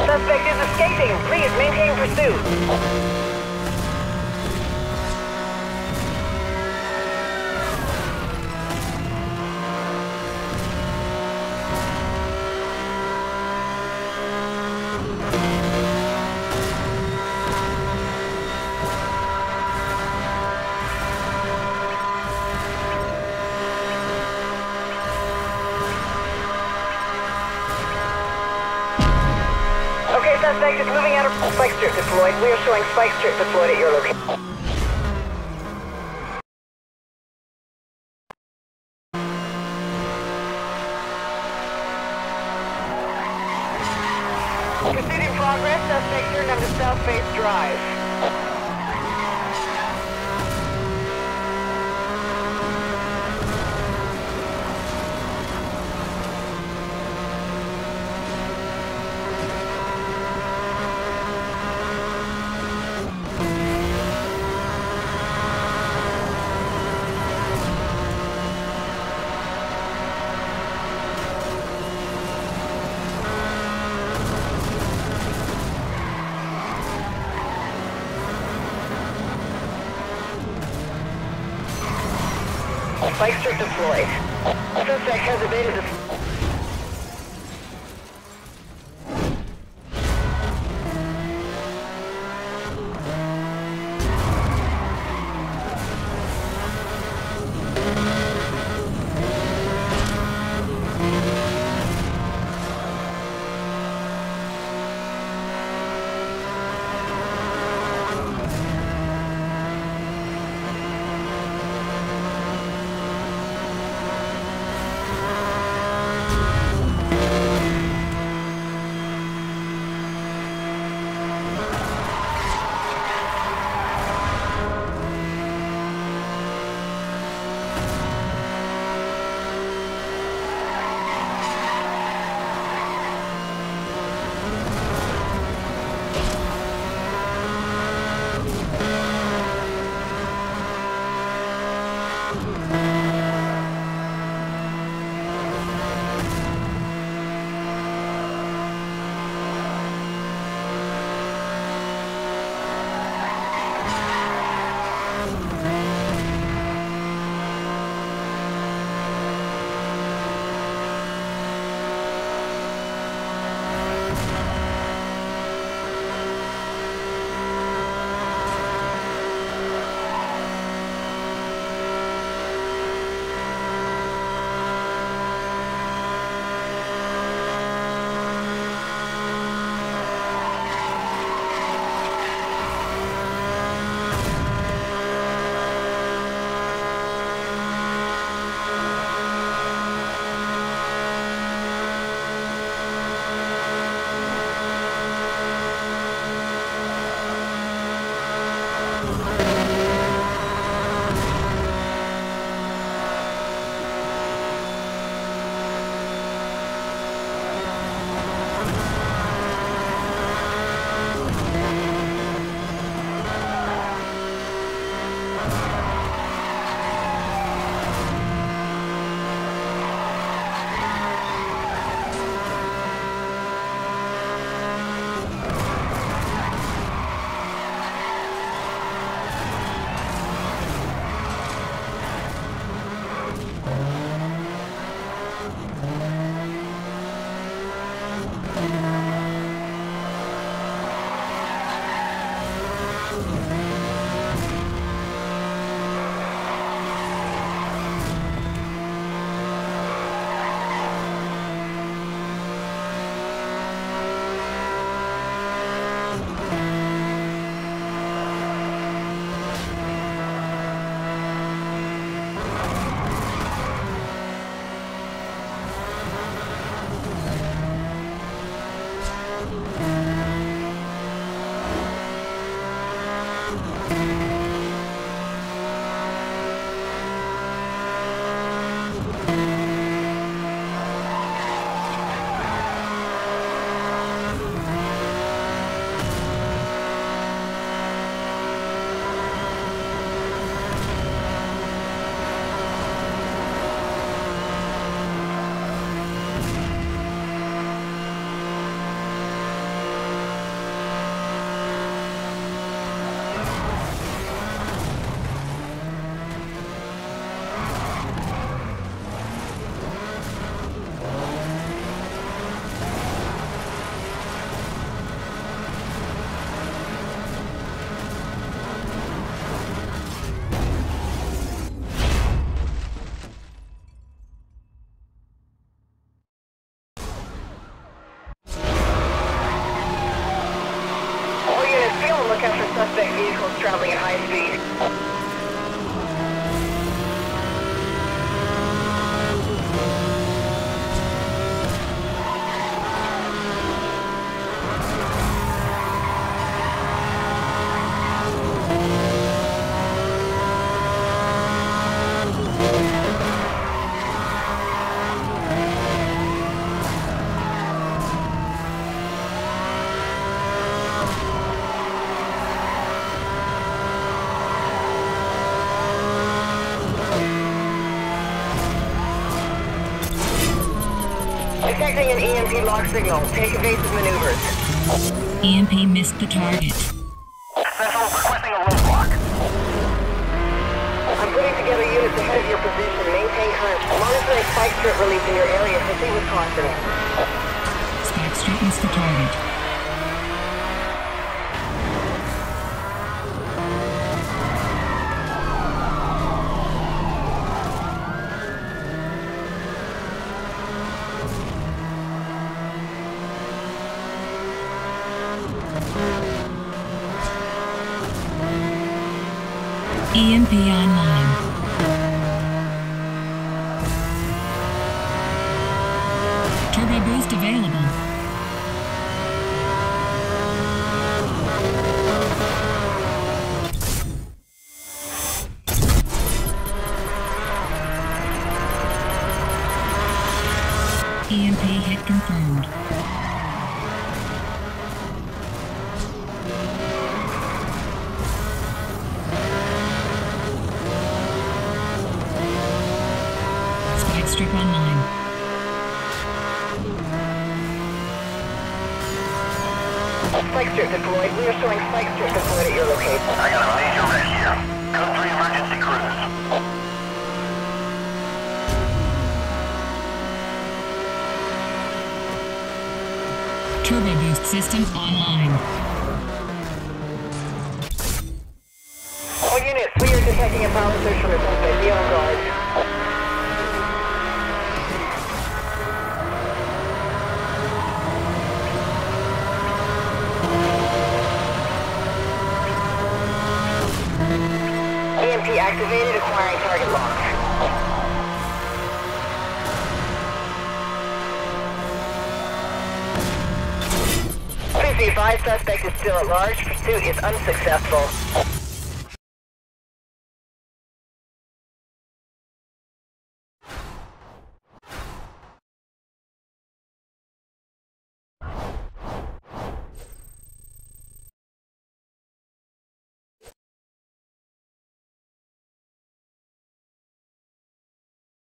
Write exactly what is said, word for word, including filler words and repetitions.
Suspect is escaping. Please maintain pursuit. Suspect is moving out of spike strip deployed. We are showing spike strip deployed at your location. Pursuit in progress. Suspect turned onto South Face Drive. Spike strip deployed. Suspect has evaded the... high speed. Detecting an E M P lock signal. Take evasive maneuvers. E M P missed the target. Vessel requesting a roadblock. I'm putting together units ahead of your position. Maintain current. Monitoring spike strip release in your area. Proceed with caution. Spike strip missed the target. E M P online. Turbo boost available. E M P hit confirmed. Strip online. Spike strip deployed. We are showing spike strip deployed at your location. I got a major wreck here. Code three emergency cruise. Turbo boost system online. All units, we are detecting a power surge from the suspect. Be on guard. E M P activated, acquiring target lock. Please be advised, suspect is still at large. Pursuit is unsuccessful.